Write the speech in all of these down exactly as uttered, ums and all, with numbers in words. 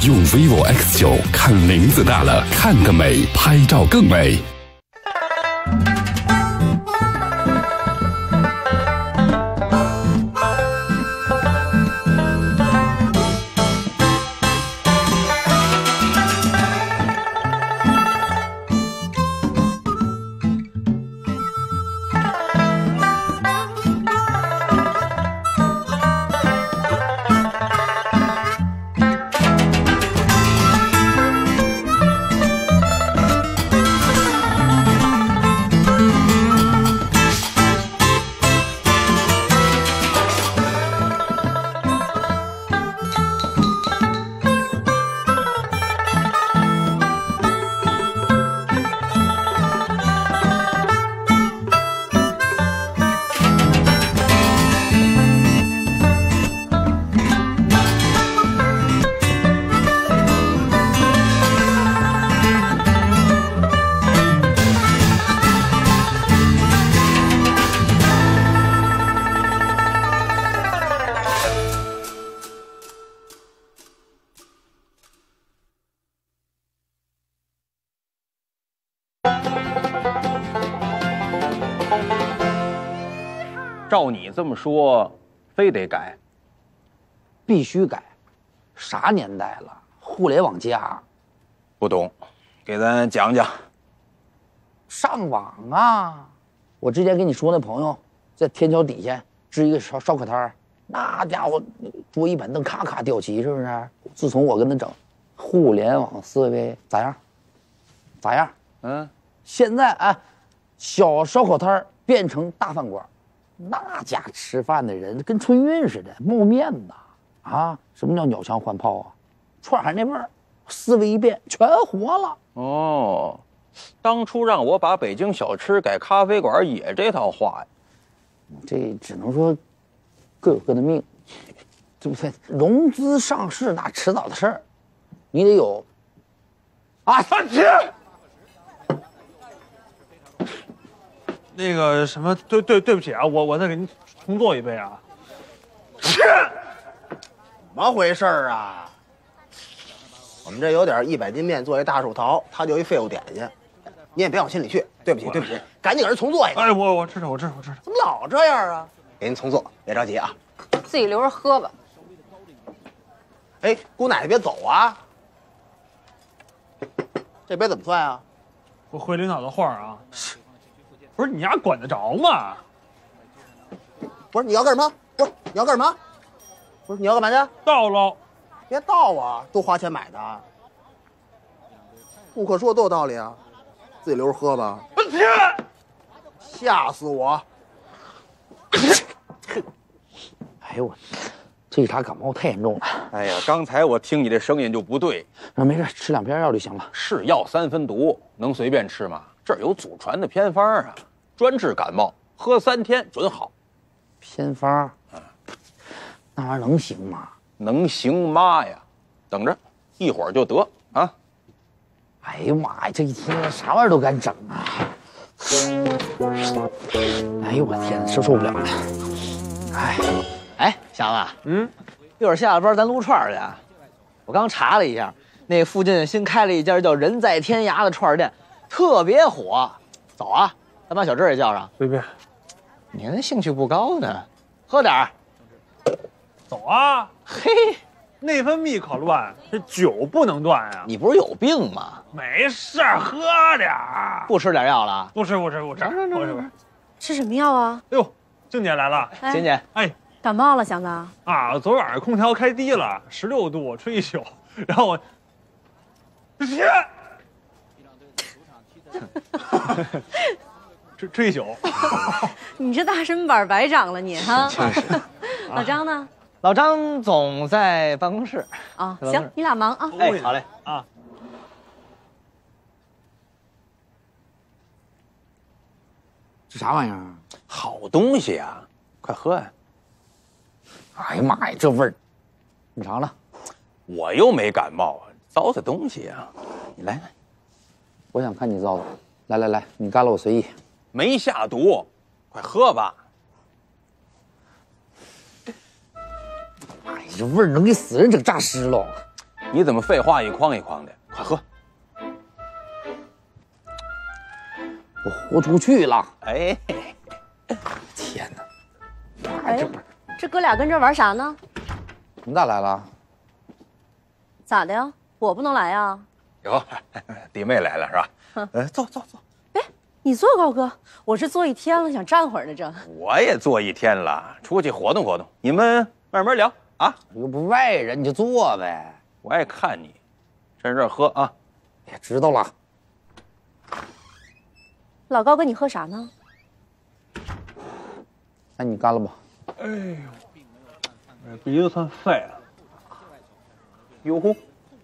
用 vivo X 九看林子大了，看个美，拍照更美。 照你这么说，非得改， 必须改。啥年代了，互联网加， 不懂，给咱讲讲。 上网啊！我之前跟你说那朋友，在天桥底下支一个烧烧烤摊儿，那家伙桌椅板凳咔咔吊齐，是不是？自从我跟他整互联网思维，咋样？咋样？ 嗯， 现在啊，小烧烤摊儿变成大饭馆。那家吃饭的人跟春运似的，冒面的啊！什么叫鸟枪换炮啊？串还那味儿，思维一变，全活了。 哦，当初让我把北京小吃改咖啡馆，也这套话呀。 这只能说各有各的命，对不对？融资上市那迟早的事儿，你得有啊，三七。 那个什么，对对对不起啊，我我再给您重做一杯啊。 切，怎么回事啊？我们这有点一百斤面做一大寿桃，他就一废物点心，你也别往心里去。对不起，对不起，赶紧给人重做一个。 哎，我我知道，我知道，我知道。 怎么老这样啊？给您重做，别着急啊， 自己留着喝吧。 哎，姑奶奶别走啊！这杯怎么算啊？ 我回领导的话啊。不是你丫管得着吗？ 不是你要干什么？不是你要干什么？不是你要干嘛去？ 倒喽！ 别倒啊，都花钱买的。顾客说的都有道理啊，自己留着喝吧。吓死我！ 哎呦我，这茬感冒太严重了。 哎呀，刚才我听你这声音就不对。 啊，没事，吃两片药就行了。 是药三分毒，能随便吃吗？这儿有祖传的偏方啊，专治感冒，喝三天准好。 偏方，嗯，那玩意儿能行吗？ 能行妈呀！等着，一会儿就得啊！ 哎呀妈呀，这一天啥玩意儿都敢整啊！哎呦我天，受受不了了！哎， 哎，祥子， 嗯， 一会儿下了班咱撸串去。我刚查了一下，那附近新开了一家叫人在天涯的串店。特别火，走啊！咱把小志也叫上。 随便。 你那兴趣不高呢，喝点儿。 走啊！ 嘿， 内分泌可乱，这酒不能断呀、啊。 你不是有病吗？ 没事，喝点儿。 不吃点药了？ 不吃，不吃，不吃。不吃不吃。 吃什么药啊？ 哎呦，静姐来了。 静姐， 哎， 感冒了，祥子。 啊，昨晚上空调开低了，十六度，吹一宿，然后我，切。吹吹一宿， 你这大身板白长了你哈。老张呢？ 老张总在办公室。 啊，行，你俩忙啊。 哎，好嘞啊。 这啥玩意儿？ 好东西呀、啊，快喝呀！ 哎呀妈呀，这味儿，你尝尝。 我又没感冒啊，糟蹋东西呀、啊！你来来。 我想看你造的，来来来，你干了我随意。 没下毒，快喝吧。 哎，这味儿能给死人整诈尸了。 你怎么废话一筐一筐的？快喝！ 我豁出去了。 哎， 天哪！ 哎，这哥俩跟这玩啥呢？ 你咋来了？ 咋的呀？我不能来呀？ 哟，弟妹来了是吧？呃，坐坐坐。 哎，你坐高哥，我是坐一天了，想站会儿呢。这我也坐一天了，出去活动活动。你们慢慢聊啊， 又不是外人，你就坐呗。 我爱看你，趁热喝啊。 哎，知道了。 老高哥，你喝啥呢？ 那你干了吧。 哎呦，这鼻子算废了。 哟呼，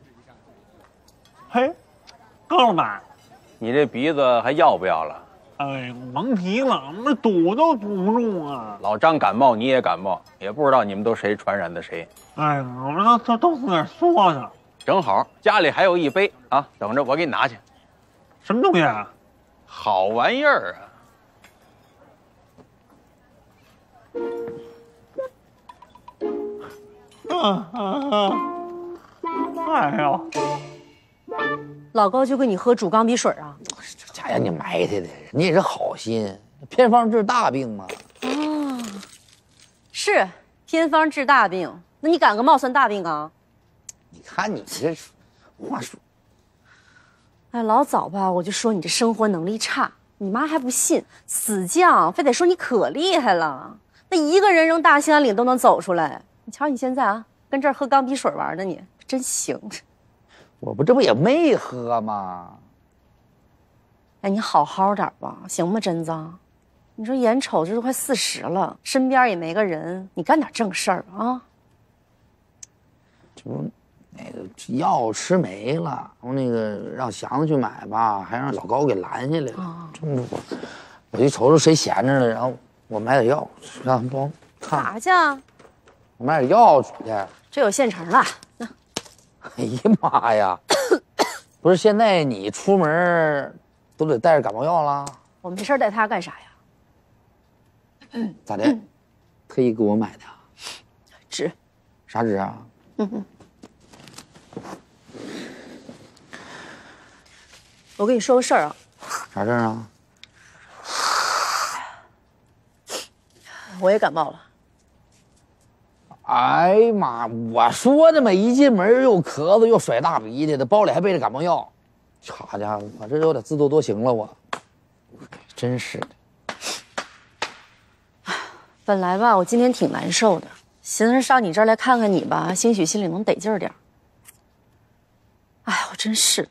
嘿，高老板， 你这鼻子还要不要了？ 哎，甭提了，我们堵都堵不住啊！ 老张感冒，你也感冒，也不知道你们都谁传染的谁。 哎呀，我们这都是那说的。 正好家里还有一杯啊，等着我给你拿去。 什么东西啊？ 好玩意儿啊！ 啊啊啊！哎呦， 老高就给你喝煮钢笔水啊？ 这家让你埋汰的，你也是好心，偏方治大病嘛。 哦，是偏方治大病，那你感个冒算大病啊？ 你看你这话说， 哎，老早吧，我就说你这生活能力差，你妈还不信，死犟，非得说你可厉害了。那一个人扔大兴安岭都能走出来，你瞧你现在啊，跟这儿喝钢笔水玩呢，你真行。 我不这不也没喝吗？ 哎，你好好点吧，行吗，贞子？你说眼瞅着都快四十了，身边也没个人，你干点正事儿啊！ 这不那个药吃没了，然后那个让祥子去买吧，还让老高给拦下来了。 哦这不我我去瞅瞅谁闲着了，然后我买点药，让他们帮我看。 啥去啊？ 我买点药去。 这有现成的。那哎呀妈呀！不是现在你出门都得带着感冒药了？ 我没事带他干啥呀？ 咋的？特意给我买的？ 纸。 啥纸啊？ 嗯嗯。我跟你说个事儿啊。 啥事儿啊？ 我也感冒了。 哎呀妈！我说的嘛，一进门又咳嗽又甩大鼻涕的，包里还备着感冒药。好家伙，我这有点自作多情了，我。真是的。 本来吧，我今天挺难受的，寻思上你这儿来看看你吧，兴许心里能得劲儿点儿。哎，我真是。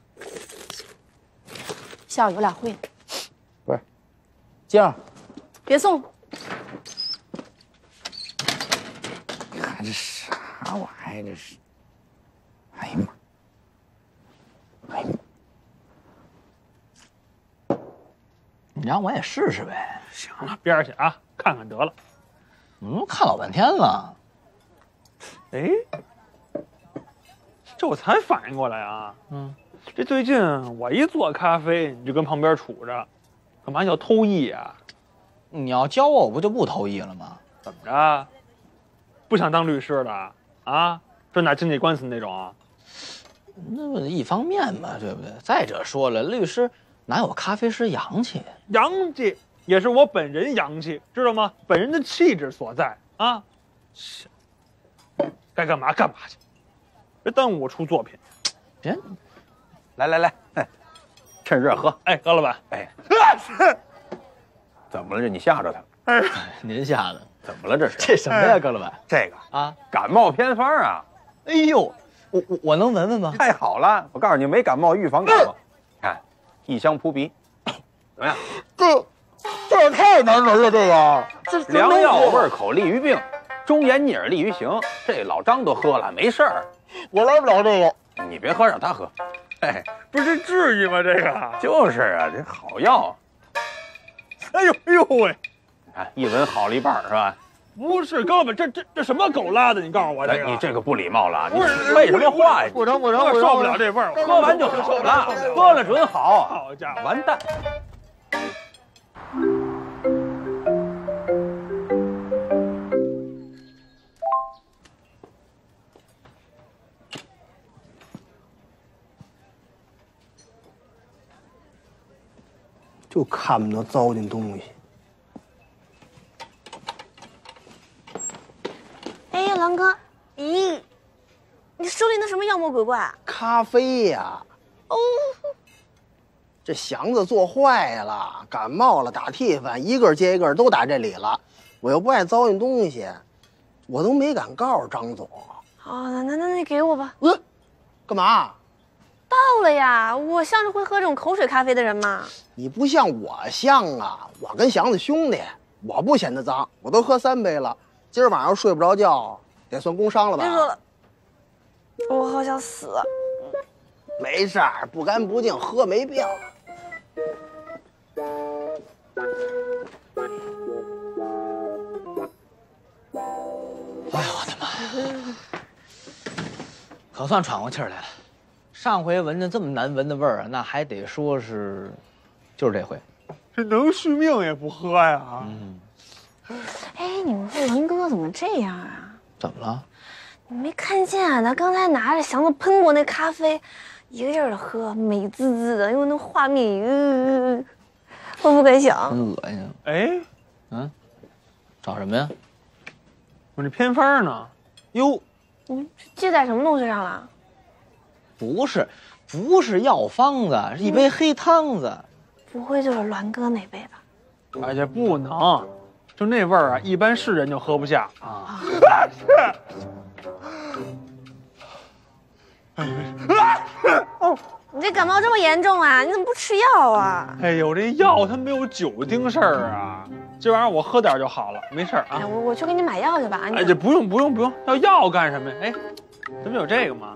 下午有俩会。 不是，静儿， 别送。 看这啥玩意儿？这是！哎呀妈！哎呀妈！ 你让我也试试呗。 行了，边儿去啊，看看得了。 嗯，看老半天了。 哎，这我才反应过来啊。嗯，这最近我一做咖啡，你就跟旁边杵着，干嘛要偷艺啊？ 你要教我，我不就不偷艺了吗？ 怎么着？不想当律师的啊？专打经济官司那种？ 那不一方面嘛，对不对？再者说了，律师哪有咖啡师洋气？ 洋气也是我本人洋气，知道吗？本人的气质所在啊！该干嘛干嘛去，别耽误我出作品。 别， 来来来，趁热喝。 哎，高老板， 哎，怎么了？这你吓着他？ 哎， 您吓的。 怎么了？这是？ 这什么呀，高老板？ 这个啊， 感冒偏方啊！ 哎呦，我我我能闻闻吗？ 太好了！我告诉你，没感冒预防感冒。看，一香扑鼻，怎么样？ 这这也太难闻了，这个这良药味口利于病，忠言逆耳利于行。这老张都喝了，没事儿。 我来不了这个。 你别喝，让他喝。哎， 不是至于吗？这个就是啊，这好药。 哎呦哎呦喂！ 你看一闻好了一半是吧？ 不是高老板，这这这什么狗拉的？你告诉我这个， 你这个不礼貌了，你废什么话呀？ 不成不成， 我受不了这味儿， 喝完就好了，喝了准好。 好家伙， 完蛋！ 就看不到糟践东西。 哎呀，狼哥，咦，你手里那什么妖魔鬼怪啊？ 咖啡呀！ 哦， 这祥子做坏了，感冒了，打替饭，一个接一个都打这里了。我又不爱糟践东西，我都没敢告诉张总。 哦，那那那你给我吧。 呃，干嘛？ 到了呀，我像是会喝这种口水咖啡的人吗？ 你不像我像啊，我跟祥子兄弟，我不嫌他脏，我都喝三杯了。今儿晚上睡不着觉，得算工伤了吧？ 别说了，我好想死啊。 没事儿，不干不净，喝没病。 哎呦我的妈！可算喘过气儿来了。上回闻着这么难闻的味儿啊，那还得说是，就是这回。 这能续命也不喝呀？ 嗯。 哎，你们这文哥怎么这样啊？ 怎么了？ 你没看见啊？他刚才拿着祥子喷过那咖啡，一个劲儿的喝，美滋滋的，因为那画面，呃，我不敢想。 真恶心。 哎， 嗯，找什么呀？ 我这偏方呢？ 哟， 嗯，记在什么东西上了？ 不是，不是药方子，是一杯黑汤子。 不会就是栾哥那杯吧？ 哎呀，不能，就那味儿啊，一般是人就喝不下啊。 哦，你这感冒这么严重啊？你怎么不吃药啊？ 哎呦，这药它没有酒精事儿啊，这玩意儿我喝点就好了，没事儿啊。 哎，我我去给你买药去吧。 哎，这不用不用不用，要药干什么呀？哎，咱们有这个吗？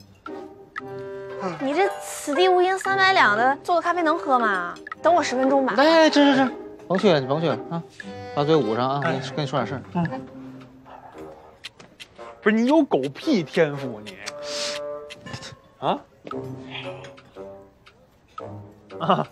你这此地无银三百两的做的咖啡能喝吗？等我十分钟吧。 来，吃吃吃，甭去了，你甭去了啊，把嘴捂上啊，跟你跟你说点事儿。 嗯，不是你有狗屁天赋你？啊？啊？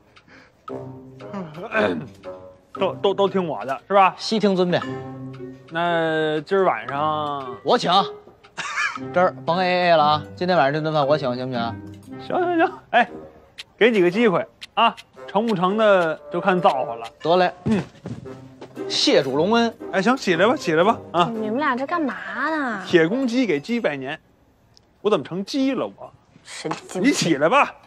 都都都听我的是吧？ 悉听尊便。 那今儿晚上我请。这儿甭 A A 了啊！今天晚上这顿饭我请，行不行？ 行行行，哎，给几个机会啊，成不成的就看造化了。 得嘞，嗯，谢主隆恩。 哎，行，起来吧，起来吧啊！ 你们俩这干嘛呢？ 铁公鸡给鸡拜年，我怎么成鸡了我？ 神经！ 你起来吧。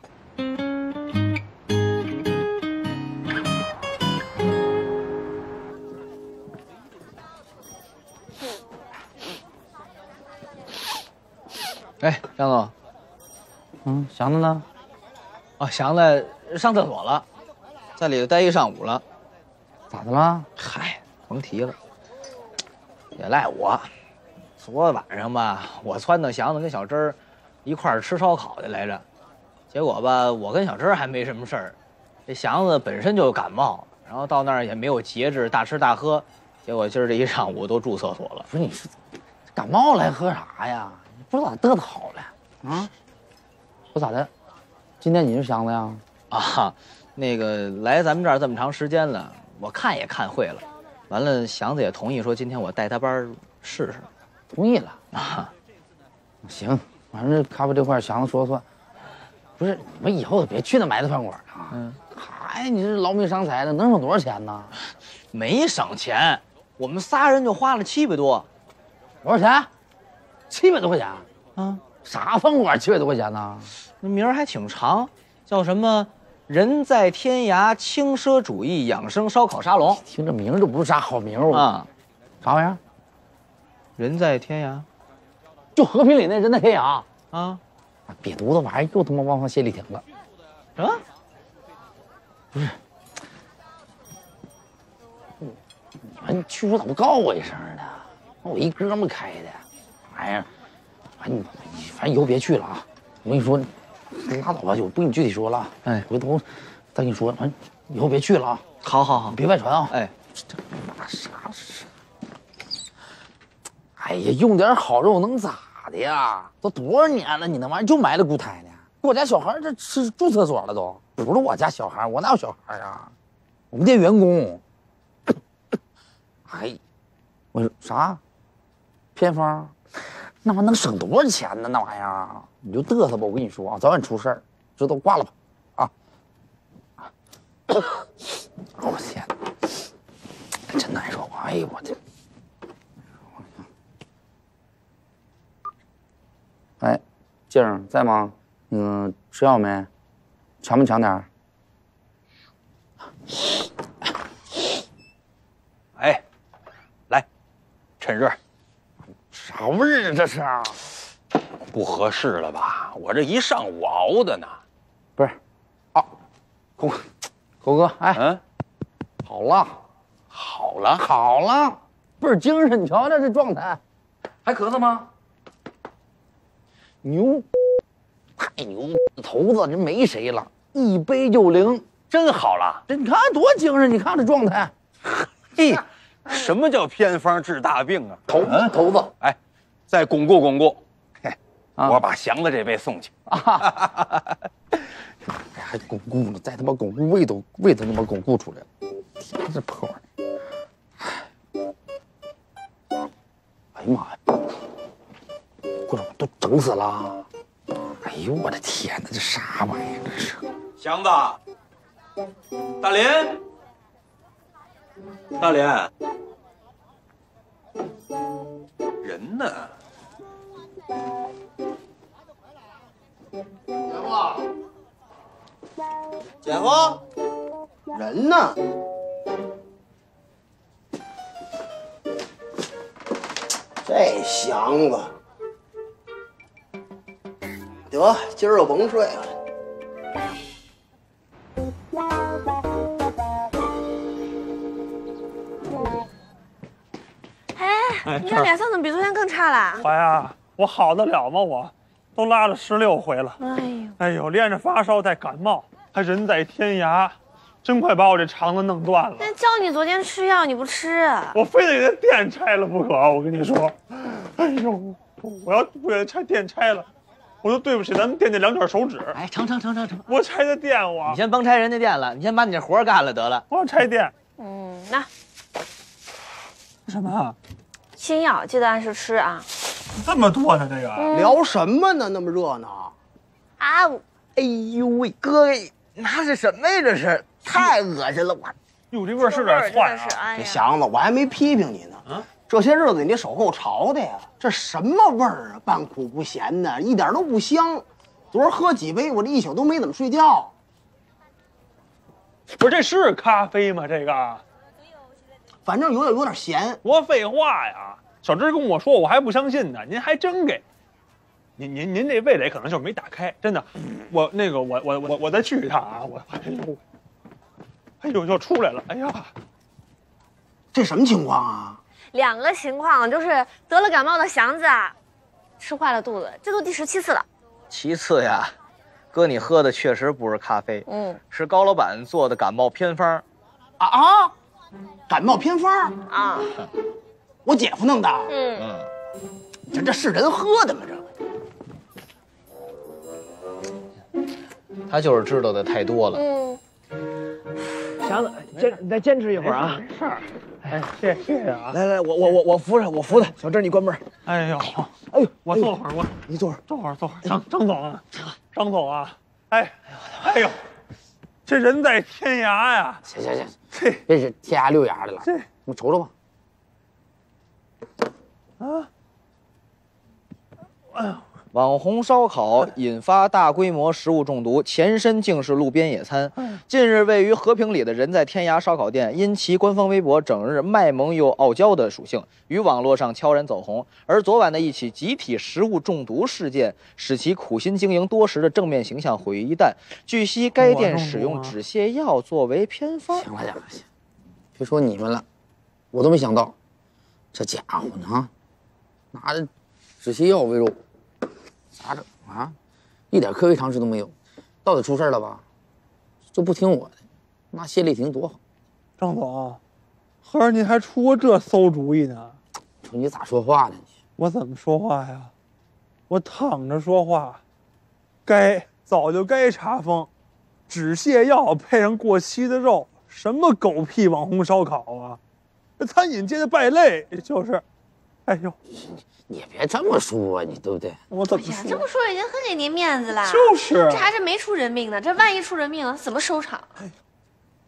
哎，张总， 嗯，祥子呢？ 啊，祥子上厕所了，在里头待一上午了。 咋的了？ 嗨，甭提了，也赖我。昨晚上吧，我撺掇祥子跟小珍儿一块儿吃烧烤去来着，结果吧，我跟小珍儿还没什么事儿，这祥子本身就感冒，然后到那儿也没有节制，大吃大喝，结果今儿这一上午都住厕所了。 不是你是感冒了还喝啥呀？不知道咋得的好了啊？我咋的？今天你是祥子呀？ 啊，那个来咱们这儿这么长时间了，我看也看会了，完了祥子也同意说今天我带他班试试。 同意了啊？ 行，反正咖啡这块祥子说了算。不是，你们以后别去那埋汰饭馆啊！嗯，嗨，你这劳民伤财的，能省多少钱呢？ 没省钱，我们仨人就花了七百多。 多少钱？七百多块钱。 啊， 啥饭馆七百多块钱呢？ 那名儿还挺长，叫什么“人在天涯轻奢主义养生烧烤沙龙”。 听这名儿就不是啥好名儿啊！ 啥玩意儿？ 人在天涯， 就和平里那人在天涯啊！ 瘪犊子玩意儿又他妈往上谢里停了。 什么？ 不是，你们去时候咋不告我一声呢？我一哥们开的玩意儿，反正你反正以后别去了啊！我跟你说，拉倒吧，我不跟你具体说了。哎，回头再跟你说，反正以后别去了啊！ 好好好， 别外传啊！ 哎， 这妈啥事？哎呀，用点好肉能咋的呀？都多少年了，你那玩意儿就埋了骨胎呢？我家小孩这是住厕所了都，不是我家小孩，我哪有小孩啊？我们店员工。哎，我说啥？偏方？那玩意儿能省多少钱呢？那玩意儿你就嘚瑟吧，我跟你说啊，早晚出事儿，知道挂了吧？啊！ 我天，真难受！哎呦我天！哎，静儿在吗？那个吃药没？强不强点儿？ 哎，来，趁热。 啥味儿啊？这是？ 不合适了吧？我这一上午熬的呢。 不是，啊，狗狗哥，哎， 嗯， 好了， 好了， 好了，倍儿精神，你瞧瞧这状态，还咳嗽吗？牛，太牛！头子这没谁了，一杯就灵， 真好了。 这你看多精神，你看这状态。 嘿，什么叫偏方治大病啊？ 头头子， 哎，再巩固巩固。嘿， 啊我把祥子这杯送去。 啊，还巩固呢，再他妈巩固，胃都胃都他妈巩固出来了，天，这破玩意儿！哎呀妈呀！过来，都整死了！哎呦我的天哪，这啥玩意儿这是？ 祥子，大林，大林，人呢？ 姐夫，人呢？这祥子，得今儿又甭睡了。 哎，你这脸色怎么比昨天更差了？ 哎呀，我好得了吗？我都拉了十六回了。 哎呦， 哎呦，连着发烧带感冒，还人在天涯，真快把我这肠子弄断了。 那叫你昨天吃药你不吃， 我非得给他店拆了不可！我跟你说，哎呦，我要不给他拆店拆了，我就对不起咱们店那两卷手指。 哎，成成成成成， 我拆的店我， 你先甭拆人家店了，你先把你这活干了得了。 我要拆店。 嗯，那什么？ 新药记得按时吃啊。 这么多呢？这个、 嗯、 聊什么呢？那么热闹啊！ 哎呦喂，哥，那是什么呀？这是太恶心了！我， 哟，这味儿是点窜啊！ 哎这祥子，我还没批评你呢。啊，这些日子你这手够潮的呀，这什么味儿啊？半苦不咸的，一点都不香。昨儿喝几杯，我这一宿都没怎么睡觉。 不是，这是咖啡吗？这个， 反正有点有点咸。 多废话呀！小芝跟我说，我还不相信呢，您还真给。您您您这味蕾可能就是没打开，真的。我那个我我我我再去一趟啊！我哎呦，哎呦又出来了！哎呀， 这什么情况啊？ 两个情况，就是得了感冒的祥子啊，吃坏了肚子，这都第十七次了。 其次呀，哥你喝的确实不是咖啡， 嗯， 是高老板做的感冒偏方。 啊啊！感冒偏方啊！ 我姐夫弄的。 嗯嗯， 这这是人喝的吗？这他就是知道的太多了。 嗯， 祥子，坚你再坚持一会儿啊。 没事儿。哎，谢谢谢谢啊！ 来来，我我我我扶着，我扶他。小芝，你关门。 哎呦， 哎呦， 我坐会儿，我你坐会儿， 坐会儿，坐会儿。张张总啊，张总啊，哎，哎呦，这人在天涯呀！ 行行行， 这别是天涯六牙的了， 这你瞅瞅吧。 啊，哎呦。 网红烧烤引发大规模食物中毒，前身竟是路边野餐。近日，位于和平里的人在天涯烧烤店，因其官方微博整日卖萌又傲娇的属性，于网络上悄然走红。而昨晚的一起集体食物中毒事件，使其苦心经营多时的正面形象毁于一旦。据悉，该店使用止泻药作为偏方。 行了行了行，别说你们了，我都没想到，这家伙呢，拿着止泻药为荣。咋整啊？一点科学常识都没有，到底出事了吧？就不听我的，那谢丽婷多好。 张总，合着您还出过这馊主意呢？ 瞅你咋说话呢你？ 我怎么说话呀？我躺着说话。该早就该查封，止泻药配上过期的肉，什么狗屁网红烧烤啊！这餐饮界的败类就是，哎呦。 你也别这么说，你对不对？ 我怎么说？ 这么说已经很给您面子了。 就是， 这还是没出人命呢，这万一出人命了，怎么收场？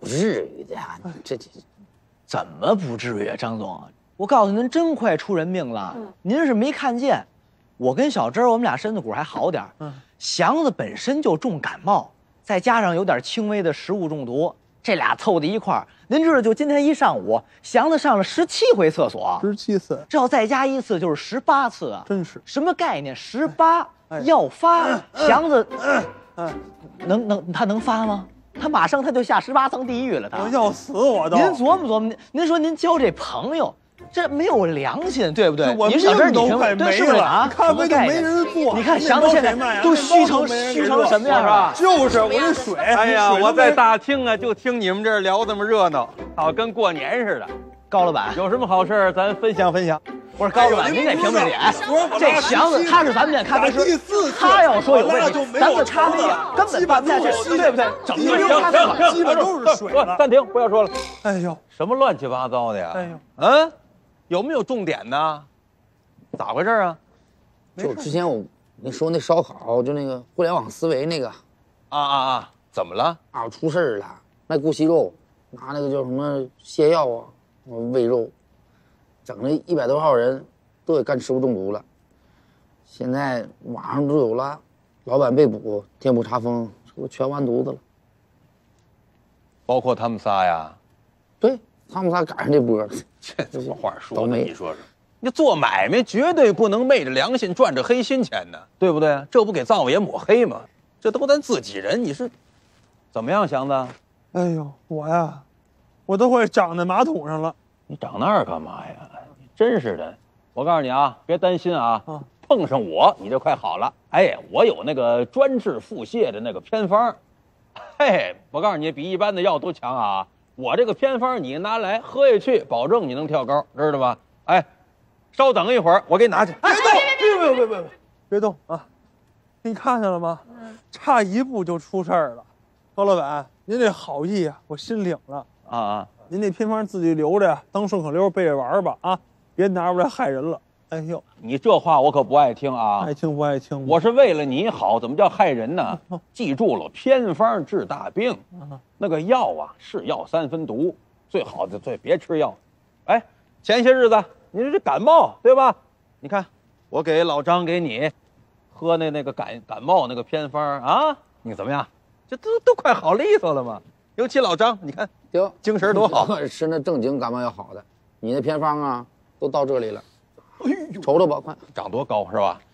不至于的呀，这这怎么不至于啊，张总？我告诉您，真快出人命了。嗯、您是没看见，我跟小珍我们俩身子骨还好点。嗯，祥子本身就重感冒，再加上有点轻微的食物中毒，这俩凑在一块儿，您知道，就今天一上午，祥子上了十七回厕所， 十七次， 这要再加一次就是十八次啊！ 真是什么概念？十八要发，祥子，能能他能发吗？他马上他就下十八层地狱了，他要死我都！ 您琢磨琢磨，您您说您交这朋友。这没有良心，对不对？ 我您小珍，你快没了啊！咖啡就没人做。 你看祥子现在都虚成虚成什么样啊？ 就是我这水， 哎呀，我在大厅啊，就听你们这儿聊这么热闹，好跟过年似的。 高老板， 有什么好事咱分享分享。 不是高老板，您这评评理，这祥子他是咱们店咖啡师，他要说有问题，咱们咖啡根本办不下去，对不对？整个咖啡基本都是水了。 暂停，不要说了。 哎呦， 什么乱七八糟的呀？ 哎呦， 嗯。有没有重点呢？咋回事啊？ 就之前我你说那烧烤，就那个互联网思维那个， 啊啊啊！怎么了？ 啊，出事儿了！卖过期肉，拿那个叫什么泻药啊，喂肉，整了一百多号人都给干食物中毒了。现在网上都有了，老板被捕，店铺查封，我全完犊子了。 包括他们仨呀？ 对。他们仨赶上这波了， 这这话说的，你说说，你做买卖绝对不能昧着良心赚着黑心钱的，对不对？这不给灶王爷抹黑吗？这都咱自己人，你是怎么样，祥子？ 哎呦，我呀，我都快长在马桶上了。 你长那儿干嘛呀？真是的，我告诉你啊，别担心啊，啊碰上我你就快好了。哎，我有那个专治腹泻的那个偏方，嘿，我告诉你，比一般的药都强啊。我这个偏方你拿来喝下去，保证你能跳高，知道吧？哎，稍等一会儿，我给你拿去。 别动！别别别别别别动啊！你看见了吗？嗯，差一步就出事儿了。高老板，您这好意啊，我心领了啊啊！ 您这偏方自己留着呀，当顺口溜背着玩吧啊，别拿出来害人了。哎呦， 你这话我可不爱听啊！ 爱听不爱听？ 我是为了你好，怎么叫害人呢？记住了，偏方治大病。那个药啊，是药三分毒，最好的最别吃药。哎，前些日子你这感冒对吧？你看我给老张给你喝那那个感感冒那个偏方啊，你怎么样？这都都快好利索了嘛。尤其老张，你看行， 精神多好， 吃那正经感冒药好的。你那偏方啊，都到这里了。哎呦，瞅瞅吧，快， 长多高是吧？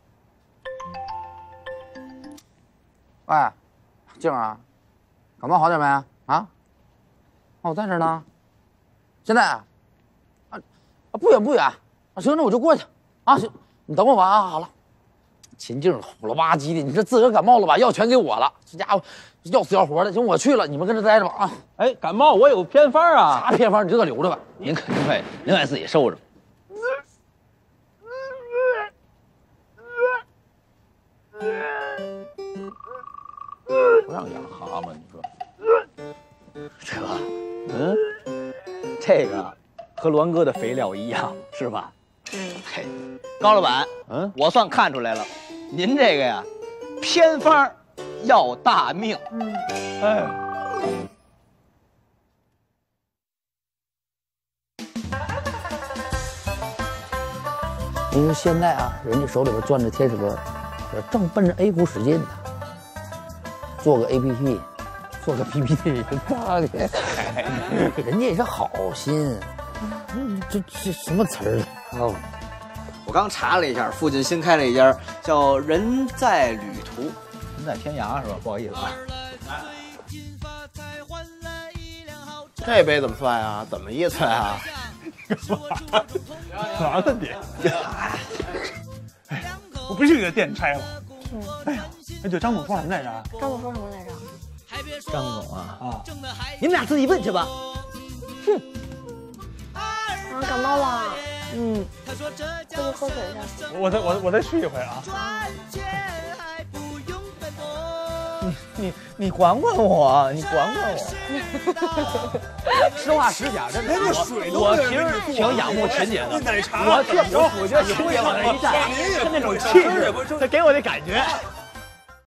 哎，静儿啊，感冒好点没啊？啊，我在这呢。现在啊，啊，不远不远。啊，行，那我就过去。啊，行，你等我吧啊。好了。秦静虎了吧唧的，你这自个儿感冒了吧？药全给我了，这家伙要死要活的。行，我去了，你们跟这待着吧啊。 哎，感冒我有偏方啊。 啥偏方？你就给留着吧。 您可您快您快自己收着。 不让养蛤蟆，你说这个，嗯，这个和栾哥的肥料一样，是吧？嗯，嘿，高老板，嗯，我算看出来了，您这个呀，偏方要大命。嗯，哎。 你说现在啊，人家手里边攥着天使轮，正奔着 A 股使劲呢。做个 A P P， 做个 P P T， 大的，人家也是好心。这这什么词儿啊？ 我刚查了一下，附近新开了一家叫“人在旅途”，人在天涯是吧？不好意思啊。 这杯怎么算呀？怎么意思呀？ 啥呢你？哎，我必须给这店拆了。嗯。哎呀，哎对，张总说什么来着？ 张总说什么来着？ 张总啊啊！你们俩自己问去吧。哼。 啊，感冒了。嗯。回去喝水去。 我再我我再去一回啊。 你你你管管我，你管管我。实话实讲，真的，我我其实挺仰慕秦姐的。我这我我觉得秦姐往那一站，她那种气质，她给我的感觉。